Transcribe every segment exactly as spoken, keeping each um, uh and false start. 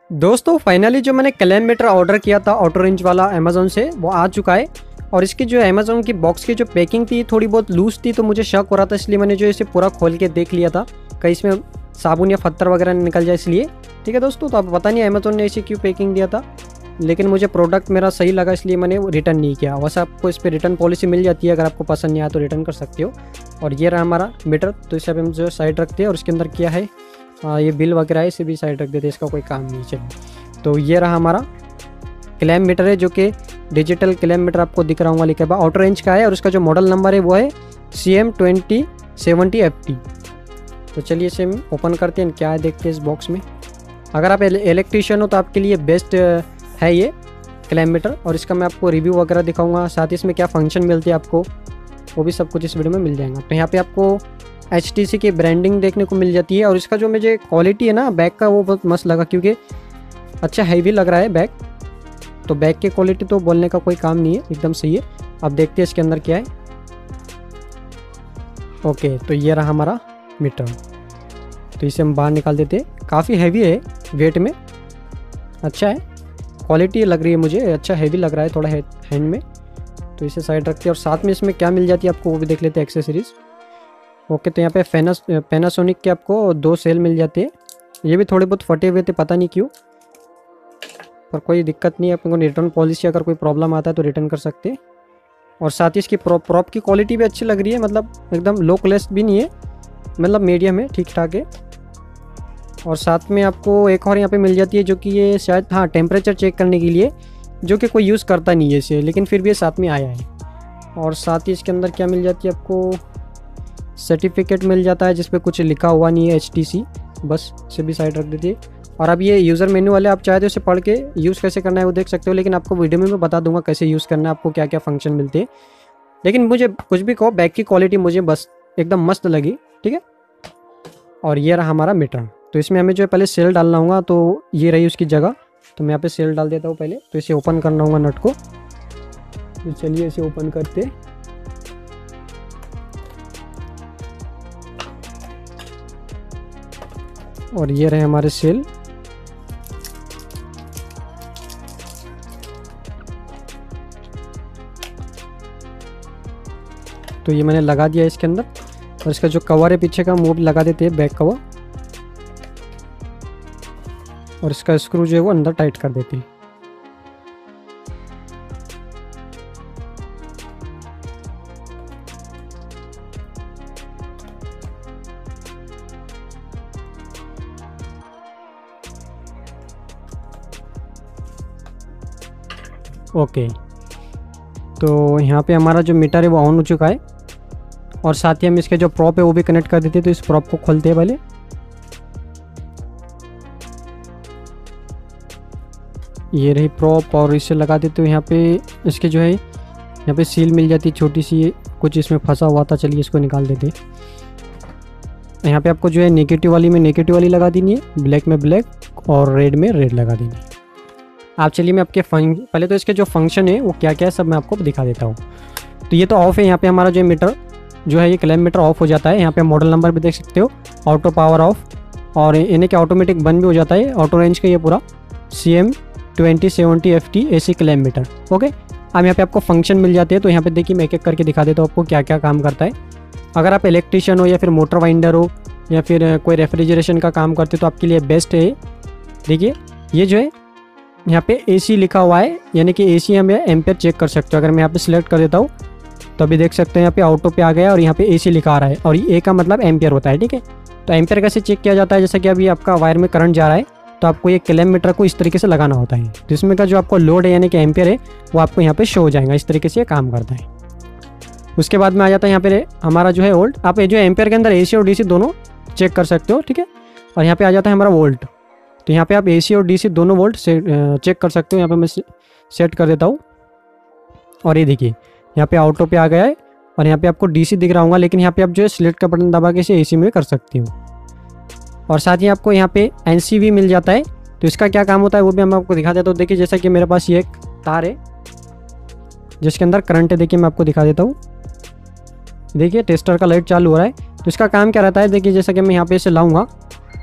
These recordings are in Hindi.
दोस्तों फाइनली जो मैंने क्लैम मीटर ऑर्डर किया था ऑटो रेंज वाला अमेज़ोन से वो आ चुका है। और इसकी जो अमेज़ोन की बॉक्स की जो पैकिंग थी थोड़ी बहुत लूज़ थी, तो मुझे शक हो रहा था, इसलिए मैंने जो इसे पूरा खोल के देख लिया था कहीं इसमें साबुन या पत्थर वगैरह निकल जाए इसलिए। ठीक है दोस्तों, तो अब पता नहीं अमेज़ोन ने इसे क्यों पैकिंग दिया था, लेकिन मुझे प्रोडक्ट मेरा सही लगा इसलिए मैंने रिटर्न नहीं किया। वैसे आपको इस पर रिटर्न पॉलिसी मिल जाती है, अगर आपको पसंद नहीं आया तो रिटर्न कर सकते हो। और ये रहा हमारा मीटर, तो इसे अब हम जो साइड रखते हैं और इसके अंदर क्या है आ, ये बिल वगैरह है, इसे भी साइड रख देते हैं, इसका कोई काम नहीं। चलिए, तो ये रहा हमारा क्लैम मीटर है जो कि डिजिटल क्लैम मीटर आपको दिख रहा होगा लिखा हुआ ऑटो रेंज का है, और इसका जो मॉडल नंबर है वो है C M twenty seventy F T. तो चलिए इसे हम ओपन करते हैं, क्या है देखते हैं इस बॉक्स में। अगर आप इलेक्ट्रीशियन हो तो आपके लिए बेस्ट है ये क्लैम मीटर, और इसका मैं आपको रिव्यू वगैरह दिखाऊंगा, साथ ही इसमें क्या फंक्शन मिलती है आपको वो भी सब कुछ इस वीडियो में मिल जाएगा। तो यहाँ पे आपको एच टी सी की ब्रांडिंग देखने को मिल जाती है, और इसका जो मुझे क्वालिटी है ना बैग का वो बहुत मस्त लगा, क्योंकि अच्छा हैवी लग रहा है बैग। तो बैग की क्वालिटी तो बोलने का कोई काम नहीं है, एकदम सही है। अब देखते हैं इसके अंदर क्या है। ओके, तो ये रहा हमारा मीटर, तो इसे हम बाहर निकाल देते हैं। काफ़ी हैवी है वेट में, अच्छा है, क्वालिटी लग रही है मुझे, अच्छा हैवी लग रहा है थोड़ा हैंड में। तो इसे साइड रखते हैं, और साथ में इसमें क्या मिल जाती है आपको वो भी देख लेते हैं, एक्सेसरीज। ओके, तो यहाँ पे पैनास पैनासोनिक के आपको दो सेल मिल जाते हैं, ये भी थोड़े बहुत फटे हुए थे पता नहीं क्यों, पर कोई दिक्कत नहीं है। अपन को रिटर्न पॉलिसी अगर कोई प्रॉब्लम आता है तो रिटर्न कर सकते हैं। और साथ ही इसकी प्रॉप प्रॉप की क्वालिटी भी अच्छी लग रही है, मतलब एकदम लो क्लास भी नहीं है, मतलब मीडियम है, ठीक ठाक है। और साथ में आपको एक और यहाँ पे मिल जाती है जो कि ये शायद हाँ टेम्परेचर चेक करने के लिए, जो कि कोई यूज़ करता नहीं है इसे, लेकिन फिर भी ये साथ में आया है। और साथ ही इसके अंदर क्या मिल जाती है आपको, सर्टिफिकेट मिल जाता है जिस पे कुछ लिखा हुआ नहीं है एच टी सी, बस इसे भी साइड रख दीजिए। और अब ये यूज़र मेन्यू वाले आप चाहते हो उसे पढ़ के यूज़ कैसे करना है वो देख सकते हो, लेकिन आपको वीडियो में मैं बता दूंगा कैसे यूज़ करना है, आपको क्या क्या फंक्शन मिलते हैं। लेकिन मुझे कुछ भी कहो, बैग की क्वालिटी मुझे बस एकदम मस्त लगी, ठीक है। और ये रहा हमारा मीटर, तो इसमें हमें जो है पहले सेल डालना होगा, तो ये रही उसकी जगह, तो मैं यहाँ पे सेल डाल देता हूँ पहले। तो इसे ओपन करना होगा नट को, तो चलिए इसे ओपन करते। और ये रहे हमारे सेल, तो ये मैंने लगा दिया इसके अंदर। और इसका जो कवर है पीछे का वो भी लगा देते हैं, बैक कवर, और इसका स्क्रू जो है वो अंदर टाइट कर देते हैं। ओके, तो यहाँ पे हमारा जो मीटर है वो ऑन हो चुका है, और साथ ही हम इसके जो प्रॉप है वो भी कनेक्ट कर देते हैं। तो इस प्रॉप को खोलते हैं पहले, ये रही प्रॉप, और इसे लगा देते हो यहाँ पे। इसके जो है यहाँ पे सील मिल जाती है छोटी सी, कुछ इसमें फंसा हुआ था, चलिए इसको निकाल देते। यहाँ पे आपको जो है नेगेटिव वाली में नेगेटिव वाली लगा देनी है, ब्लैक में ब्लैक और रेड में रेड लगा देनी है। आप चलिए मैं आपके फंक पहले तो इसके जो फंक्शन है वो क्या क्या है सब मैं आपको दिखा देता हूँ। तो ये तो ऑफ है, यहाँ पे हमारा जो मीटर जो है ये क्लैम मीटर ऑफ हो जाता है। यहाँ पे मॉडल नंबर भी देख सकते हो, ऑटो पावर ऑफ, और इन्हें के ऑटोमेटिक बंद भी हो जाता है। ऑटो रेंज का ये पूरा C M twenty seventy F T A C clamp meter. Okay, अब यहाँ पे आपको फंक्शन मिल जाते हैं, तो यहाँ पे देखिए मैं एक एक करके दिखा देता हूँ आपको क्या क्या काम करता है। अगर आप इलेक्ट्रीशियन हो या फिर मोटर वाइंडर हो या फिर कोई रेफ्रिजरेशन का काम करते हो तो आपके लिए बेस्ट है। देखिए ये जो है यहाँ पे एसी लिखा हुआ है, यानी कि एसी हम एम्पेयर चेक कर सकते हो। अगर मैं यहाँ पे सिलेक्ट कर देता हूँ तो अभी देख सकते हैं यहाँ पे ऑटो पे आ गया, और यहाँ पे एसी लिखा आ रहा है, और ये ए का मतलब एम्पेयर होता है, ठीक है। तो एम्पेयर कैसे चेक किया जाता है, जैसे कि अभी आपका वायर में करंट जा रहा है तो आपको ये क्लैम मीटर को इस तरीके से लगाना होता है, तो इसमें का जो आपको लोड है यानी कि एम्पेयर है वो आपको यहाँ पे शो हो जाएगा। इस तरीके से ये काम करता है। उसके बाद में आ जाता है यहाँ पे हमारा जो है वोल्ट। आप जो एम्पेयर के अंदर एसी और डीसी दोनों चेक कर सकते हो, ठीक है। और यहाँ पे आ जाता है हमारा वोल्ट, तो यहाँ पे आप एसी और डीसी दोनों वोल्ट से चेक कर सकते हो। यहाँ पे मैं सेट कर देता हूँ, और ये देखिए यहाँ पे ऑटो पे आ गया है, और यहाँ पे आपको डीसी दिख रहा होगा, लेकिन यहाँ पे आप जो है सिलेक्ट का बटन दबा के इसे एसी में कर सकते हो। और साथ ही आपको यहाँ पे एनसीवी मिल जाता है, तो इसका क्या काम होता है वो भी मैं आपको दिखा देता हूँ। देखिए जैसा कि मेरे पास ये एक तार है जिसके अंदर करंट है, देखिए मैं आपको दिखा देता हूँ। देखिए टेस्टर का लाइट चालू हो रहा है, तो इसका काम क्या रहता है, देखिए जैसा कि मैं यहाँ पे इसे लाऊंगा,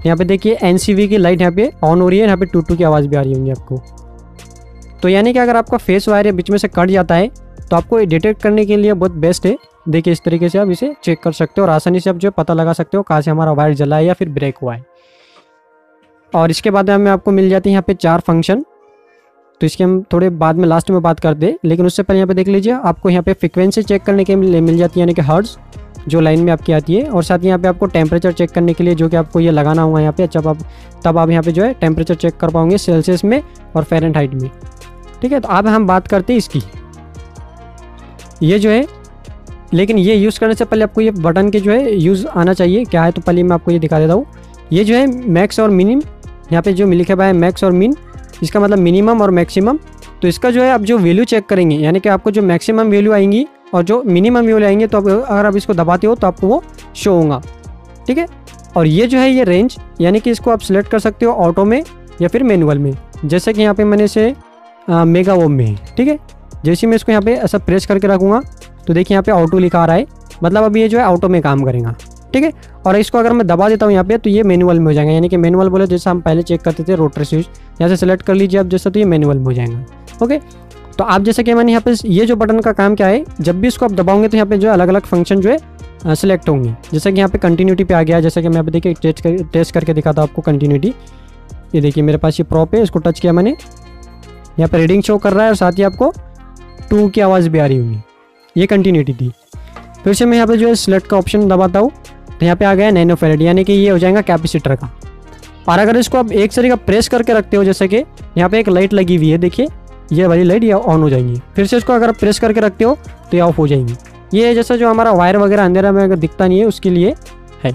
यहाँ पे देखिए एन सी वी की लाइट यहाँ पे ऑन हो रही है, यहाँ पे टू टू की आवाज़ भी आ रही होंगी आपको। तो यानी कि अगर आपका फेस वायर बीच में से कट जाता है तो आपको डिटेक्ट करने के लिए बहुत बेस्ट है। देखिए इस तरीके से आप इसे चेक कर सकते हो और आसानी से आप जो पता लगा सकते हो कहाँ से हमारा वायर जला है या फिर ब्रेक हुआ है। और इसके बाद हमें आपको मिल जाती है यहाँ पे चार फंक्शन, तो इसके हम थोड़े बाद में लास्ट में बात करते हैं। लेकिन उससे पहले यहाँ पे देख लीजिए आपको यहाँ पे फ्रिक्वेंसी चेक करने के लिए मिल जाती है, यानी कि हर्ट्ज जो लाइन में आपकी आती है। और साथ ही यहाँ पे आपको टेम्परेचर चेक करने के लिए जो कि आपको ये लगाना होगा यहाँ पे, जब आप तब आप यहाँ पे जो है टेम्परेचर चेक कर पाओगे सेल्सियस में और फ़ारेनहाइट में। ठीक है, तो अब हम बात करते हैं इसकी, ये जो है, लेकिन ये यूज़ करने से पहले आपको ये बटन के जो है यूज़ आना चाहिए क्या है। तो पहले मैं आपको ये दिखा देता हूँ। ये जो है मैक्स और मिनिमम, यहाँ पे जो लिखा हुआ है मैक्स और मिन, इसका मतलब मिनिमम और मैक्सिमम। तो इसका जो है आप जो वैल्यू चेक करेंगे, यानी कि आपको जो मैक्सिमम वैल्यू आएंगी और जो मिनिमम वैल्यू आएंगे, तो आप अगर आप इसको दबाते हो तो आपको वो शो होगा। ठीक है, और ये जो है ये रेंज, यानी कि इसको आप सिलेक्ट कर सकते हो ऑटो में या फिर मैनुअल में। जैसे कि यहाँ पे मैंने इसे मेगा ओम में है। ठीक है, जैसे मैं इसको यहाँ पे ऐसा प्रेस करके रखूँगा तो देखिए यहाँ पे ऑटो लिखा आ रहा है, मतलब अब ये जो है ऑटो में काम करेगा। ठीक है, और इसको अगर मैं दबा देता हूँ यहाँ पे तो ये मैनुअल में हो जाएगा, यानी कि मैनुअल बोले जैसा हम पहले चेक करते थे रोटरी स्विच, यहाँ से सेलेक्ट कर लीजिए आप जैसा, तो ये मैनुअल में हो जाएगा। ओके, तो आप जैसे कि मैंने यहाँ पे ये जो बटन का काम क्या है, जब भी इसको आप दबाओगे तो यहाँ पे जो है अलग अलग फंक्शन जो है सिलेक्ट होंगे। जैसे कि यहाँ पे कंटिन्यूटी पे आ गया, जैसे कि मैं यहाँ पे देखिए टेस्ट कर टेस्ट करके दिखाता हूँ आपको कंटिन्यूटी। ये देखिए मेरे पास ये प्रॉप है, इसको टच किया मैंने, यहाँ पे रीडिंग शो कर रहा है और साथ ही आपको टू की आवाज़ भी आ रही होगी, ये कंटिन्यूटी थी। फिर से मैं यहाँ पे जो है सिलेक्ट का ऑप्शन दबाता हूँ तो यहाँ पे आ गया नैनो फैरेड, यानी कि ये हो जाएगा कैपेसिटर का। और अगर इसको आप एक तरीका प्रेस करके रखते हो, जैसे कि यहाँ पे एक लाइट लगी हुई है, देखिए ये वाली लाइट ये ऑन हो जाएंगी। फिर से इसको अगर आप प्रेस करके रखते हो तो ये ऑफ हो जाएंगी। ये जैसा जो हमारा वायर वगैरह अंधेरा में अगर दिखता नहीं है उसके लिए है।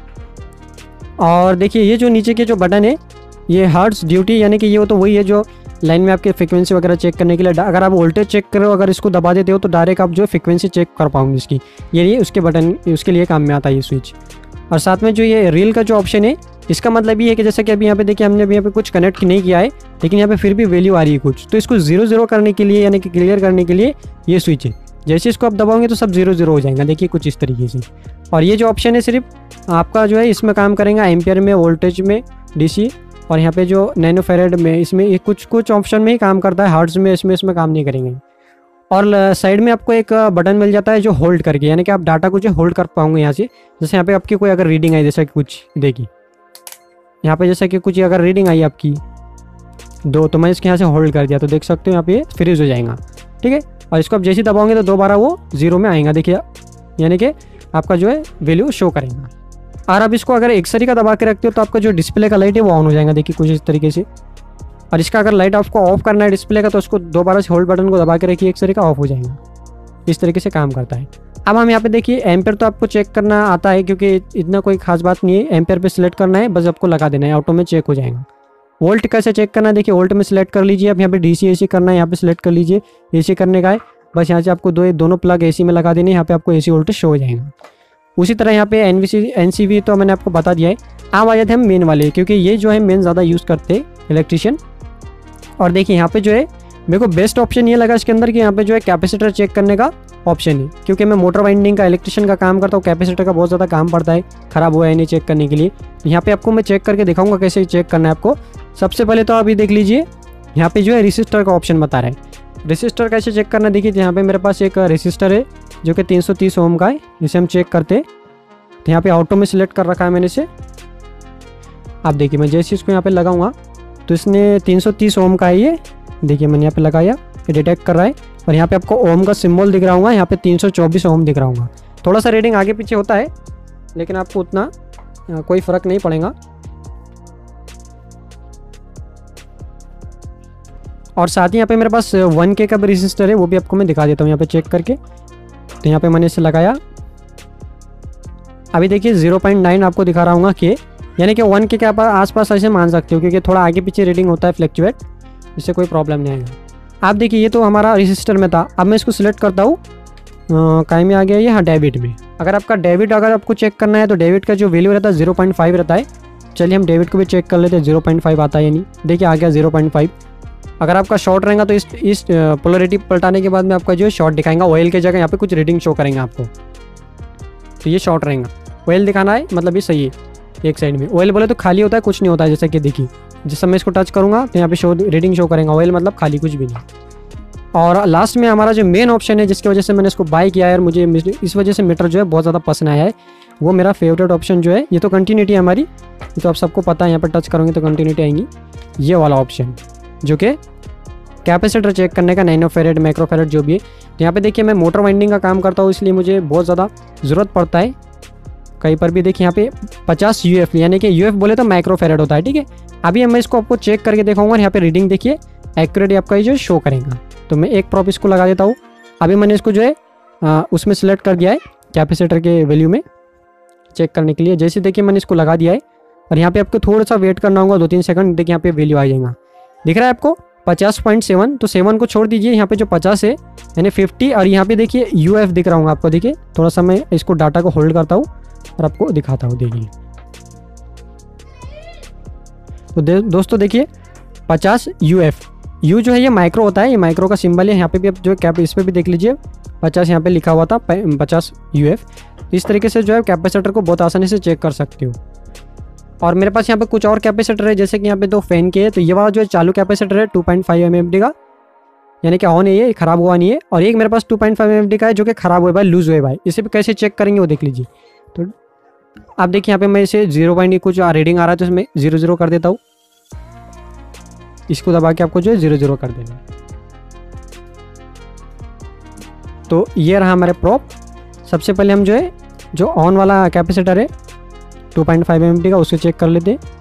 और देखिए ये जो नीचे के जो बटन है ये हर्ट्ज ड्यूटी, यानी कि ये वो तो वही है जो लाइन में आपके फ्रिक्वेंसी वगैरह चेक करने के लिए, अगर आप वोल्टेज चेक करो, अगर इसको दबा देते हो तो डायरेक्ट आप जो फ्रिक्वेंसी चेक कर पाओगे इसकी, ये ये उसके बटन उसके लिए काम में आता है ये स्विच। और साथ में जो ये रील का जो ऑप्शन है, इसका मतलब ये है कि जैसे कि अभी यहाँ पे देखिए हमने अभी यहाँ पे कुछ कनेक्ट नहीं किया है, लेकिन यहाँ पे फिर भी वैल्यू आ रही है कुछ, तो इसको जीरो जीरो करने के लिए, यानी कि क्लियर करने के लिए ये स्विच है। जैसे इसको आप दबाओगे तो सब जीरो जीरो हो जाएगा, देखिए कुछ इस तरीके से। और ये जो ऑप्शन है सिर्फ आपका जो है इसमें काम करेगा एम्पियर में, वोल्टेज में, डीसी, और यहाँ पे जो नैनो फैरेड में, इसमें ये कुछ कुछ ऑप्शन में ही काम करता है, हर्ट्ज में इसमें इसमें काम नहीं करेंगे। और साइड में आपको एक बटन मिल जाता है जो होल्ड करके, यानी कि आप डाटा को जो होल्ड कर पाओगे यहाँ से। जैसे यहाँ पे आपकी कोई अगर रीडिंग आई, जैसा कि कुछ देखिए यहाँ पे जैसा कि कुछ अगर रीडिंग आई आपकी दो, तो मैं इसके यहाँ से होल्ड कर दिया तो देख सकते हो यहाँ पे फ्रीज हो जाएगा। ठीक है, और इसको आप जैसे दबाओगे तो दोबारा वो जीरो में आएगा, देखिए, यानी कि आपका जो है वैल्यू शो करेगा। और आप इसको अगर एक सरी का दबा के रखते हो तो आपका जो डिस्प्ले का लाइट है वो ऑन हो जाएगा, देखिए कुछ इस तरीके से। और इसका अगर लाइट आपको ऑफ करना है डिस्प्ले का तो उसको दोबारा से होल्ड बटन को दबा के रखिए, एक सरी का ऑफ हो जाएगा। इस तरीके से काम करता है। अब हम यहाँ पे देखिए एम्पेयर तो आपको चेक करना आता है, क्योंकि इतना कोई खास बात नहीं है, एम्पेयर पे सिलेक्ट करना है, बस आपको लगा देना है, ऑटो में चेक हो जाएगा। वोल्ट कैसे चेक करना है, देखिए वोल्ट में सिलेक्ट कर लीजिए, अब यहाँ पे डीसी एसी करना है, यहाँ पे सिलेक्ट कर लीजिए, एसी करने का है, बस यहाँ से आपको दो दोनों प्लग एसी में लगा देने, यहाँ पे आपको एसी वोल्टेज शो हो जाएगा। उसी तरह यहाँ पे एनवीसी एनसीवी तो मैंने आपको बता दिया है। अब आ जाते हैं हम मेन वाले, क्योंकि ये जो है मेन ज़्यादा यूज़ करते हैं इलेक्ट्रिशियन। और देखिए यहाँ पे जो है मेरे को बेस्ट ऑप्शन ये लगा इसके अंदर कि यहाँ पे जो है कैपेसिटर चेक करने का ऑप्शन है, क्योंकि मैं मोटर वाइंडिंग का इलेक्ट्रिशियन का काम करता हूँ, कैपेसिटर का बहुत ज़्यादा काम पड़ता है, ख़राब हुआ है नहीं चेक करने के लिए। तो यहाँ पे आपको मैं चेक करके दिखाऊंगा कैसे चेक करना है आपको। सबसे पहले तो आप ये देख लीजिए, यहाँ पे जो है रेसिस्टर का ऑप्शन बता रहा है। रेसिस्टर कैसे चेक करना, देखिए यहाँ पे मेरे पास एक रेसिस्टर है जो कि तीन सौ तीस ओम का है, जिसे हम चेक करते हैं। तो यहाँ पे ऑटो में सिलेक्ट कर रखा है मैंने इसे। आप देखिए मैं जैसे इसको यहाँ पे लगाऊंगा तो इसने तीन सौ तीस ओम का है ये, देखिए मैंने यहाँ पे लगाया, ये डिटेक्ट कर रहा है। और यहाँ पे आपको ओम का सिंबल दिख रहा होगा, यहाँ पे तीन सौ चौबीस ओम दिख रहा होगा। थोड़ा सा रीडिंग आगे पीछे होता है, लेकिन आपको उतना आ, कोई फ़र्क नहीं पड़ेगा। और साथ ही यहाँ पे मेरे पास वन के का भी रेसिस्टर है, वो भी आपको मैं दिखा देता हूँ यहाँ पे चेक करके। तो यहाँ पे मैंने इसे लगाया, अभी देखिए ज़ीरो पॉइंट नाइन आपको दिखा रहा हूँ के, यानी कि वन के के आप आसपास ऐसे मान सकते हो, क्योंकि थोड़ा आगे पीछे रीडिंग होता है फ्लैक्चुएट, इससे कोई प्रॉब्लम नहीं आएगा। आप देखिए ये तो हमारा रेसिस्टर में था। अब मैं इसको सिलेक्ट करता हूँ, कहीं में आ गया ये, हाँ डेबिट में। अगर आपका डेबिट अगर आपको चेक करना है तो डेबिट का जो वैल्यू रहता है ज़ीरो पॉइंट फाइव रहता है। चलिए हम डेबिट को भी चेक कर लेते हैं, ज़ीरो पॉइंट फाइव आता है या नहीं। देखिए आ गया ज़ीरो पॉइंट फाइव। अगर आपका शॉर्ट रहेगा तो इस इस पोलरिटी पलटाने के बाद में आपका जो है शॉर्ट दिखाएगा, ऑयल की जगह यहाँ पे कुछ रीडिंग शो करेंगे आपको, तो ये शॉर्ट रहेगा। ऑयल दिखाना है मतलब ये सही है। एक साइड में। ऑयल बोले तो खाली होता है, कुछ नहीं होता है, जैसे कि देखिए जिस समय इसको टच करूँगा तो यहाँ पे शो रीडिंग शो करेंगे, ऑयल मतलब खाली, कुछ भी नहीं। और लास्ट में हमारा जो मेन ऑप्शन है जिसकी वजह से मैंने इसको बाय किया है और मुझे इस वजह से मीटर जो है बहुत ज़्यादा पसंद आया है, वो मेरा फेवरेट ऑप्शन जो है, ये तो कंटिन्यूटी है हमारी, ये तो आप सबको पता है, यहाँ पर टच करोगे तो कंटिन्यूटी आएंगी। ये वाला ऑप्शन जो कि कैपेसिटर चेक करने का, नैनो फेरेड माइक्रो फेरेड जो भी है। तो यहाँ पे देखिए मैं मोटर वाइंडिंग का काम करता हूँ, इसलिए मुझे बहुत ज़्यादा ज़रूरत पड़ता है। कहीं पर भी देखिए यहाँ पे पचास यू एफ, यानी कि यू एफ बोले तो माइक्रो फेरेड होता है, ठीक है। अभी मैं इसको आपको चेक करके दिखाऊंगा, यहाँ पे रीडिंग देखिए एक्यूरेट आपका ये जो शो करेगा। तो मैं एक प्रॉप इसको लगा देता हूँ। अभी मैंने इसको जो है आ, उसमें सेलेक्ट कर दिया है कैपेसिटर के वैल्यू में चेक करने के लिए। जैसे देखिए मैंने इसको लगा दिया है और यहाँ पे आपको थोड़ा सा वेट करना होगा, दो तीन सेकंड। देखिए यहाँ पे वैल्यू आ जाएगा, दिख रहा है आपको पचास पॉइंट सेवन। तो सेवन को छोड़ दीजिए, यहाँ पे जो पचास है यानी फिफ्टी, और यहाँ पे देखिए यू एफ दिख रहा होगा आपको। देखिए थोड़ा सा मैं इसको डाटा को होल्ड करता हूँ और आपको दिखाता हूँ। देखिए तो दे, दोस्तों देखिए पचास यू एफ, यू जो है ये माइक्रो होता है, ये माइक्रो का सिंबल है। यहाँ पे भी आप जो कैप इस पर भी देख लीजिए पचास यहाँ पे लिखा हुआ था, पचास यू एफ। इस तरीके से जो है कैपेसिटर को बहुत आसानी से चेक कर सकते हो। और मेरे पास यहाँ पे कुछ और कैपेसिटर है, जैसे कि यहाँ पे दो फैन के है। तो ये वाला जो है चालू कैपेसिटर है two point five M M D का, यानी कि ऑन है, ये खराब हुआ नहीं है। और एक मेरे पास two point five M M D का है जो कि खराब हुआ भाई, लूज हुआ भाई। इसे भी कैसे चेक करेंगे वो देख लीजिए। तो आप देखिए यहाँ पे मैं इसे जीरो पॉइंट कुछ रीडिंग आ रहा है, तो इसमें जीरो जीरो कर देता हूँ। इसको दबा के आपको जो है जीरो जीरो कर देना है। तो ये रहा हमारे प्रॉप। सबसे पहले हम जो है जो ऑन वाला कैपेसिटर है two point five M M D का, उसको चेक कर लेते हैं।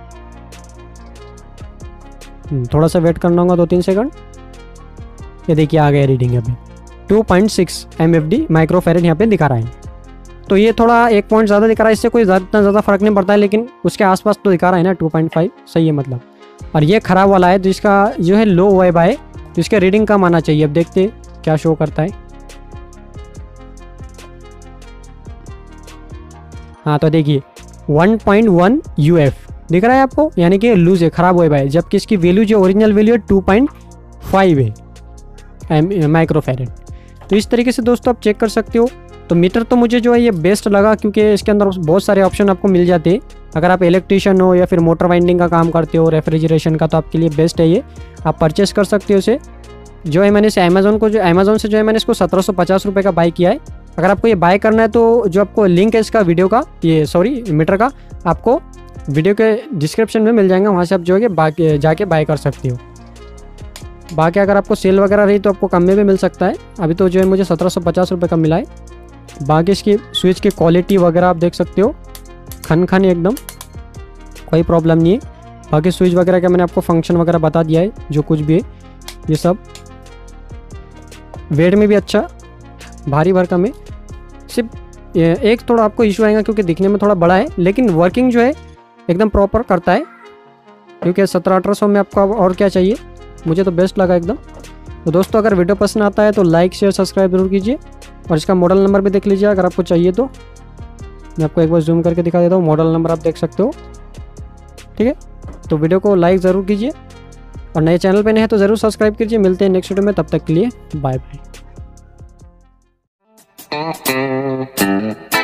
थोड़ा सा वेट करना होगा, दो तीन सेकंड। ये देखिए आ गया रीडिंग अभी two point six M F D micro farad यहाँ पे दिखा रहा है। तो ये थोड़ा एक पॉइंट ज़्यादा दिखा रहा है, इससे कोई इतना ज़्यादा फर्क नहीं पड़ता है, लेकिन उसके आसपास तो दिखा रहा है ना टू पॉइंट फाइव, सही है मतलब। और ये ख़राब वाला है, तो इसका जो है लो वेब है, तो इसका रीडिंग कम आना चाहिए। अब देखते क्या शो करता है। हाँ तो देखिए one point one U F दिख रहा है आपको, यानी कि लूज है, ख़राब वेब है। जबकि इसकी वैल्यू जो ओरिजिनल वैल्यू है टू पॉइंट फाइव है माइक्रो फेरेड। तो इस तरीके से दोस्तों आप चेक कर सकते हो। तो मीटर तो मुझे जो है ये बेस्ट लगा, क्योंकि इसके अंदर बहुत सारे ऑप्शन आपको मिल जाते हैं। अगर आप इलेक्ट्रीशियन हो या फिर मोटर वाइंडिंग का काम करते हो, रेफ्रिजरेशन का, तो आपके लिए बेस्ट है ये, आप परचेस कर सकते हो इसे। जो है मैंने इसे अमेजोन को जो अमेजोन से जो है मैंने इसको सत्रह सौ पचास रुपये का बाय किया है। अगर आपको ये बाय करना है तो जो आपको लिंक है इसका वीडियो का, ये सॉरी मीटर का, आपको वीडियो के डिस्क्रिप्शन में मिल जाएगा, वहाँ से आप जो है बाकी जाके बाय कर सकते हो। बाकी अगर आपको सेल वगैरह रही तो आपको कम में भी मिल सकता है। अभी तो जो है मुझे सत्रह सौ पचास रुपये का मिला है। बाकी इसकी स्विच की क्वालिटी वगैरह आप देख सकते हो, खन खन एकदम, कोई प्रॉब्लम नहीं है। बाकी स्विच वगैरह का मैंने आपको फंक्शन वगैरह बता दिया है, जो कुछ भी है ये सब। वेट में भी अच्छा, भारी भरकम है। सिर्फ एक थोड़ा आपको इशू आएगा क्योंकि दिखने में थोड़ा बड़ा है, लेकिन वर्किंग जो है एकदम प्रॉपर करता है। क्योंकि सत्रह अठारह सौ में आपको और क्या चाहिए, मुझे तो बेस्ट लगा एकदम। तो दोस्तों अगर वीडियो पसंद आता है तो लाइक शेयर सब्सक्राइब जरूर कीजिए, और इसका मॉडल नंबर भी देख लीजिए अगर आपको चाहिए तो। मैं आपको एक बार जूम करके दिखा देता हूँ, मॉडल नंबर आप देख सकते हो, ठीक है। तो वीडियो को लाइक ज़रूर कीजिए, और नए चैनल पे नहीं है तो ज़रूर सब्सक्राइब कीजिए। मिलते हैं नेक्स्ट वीडियो में, तब तक के लिए बाय बाय।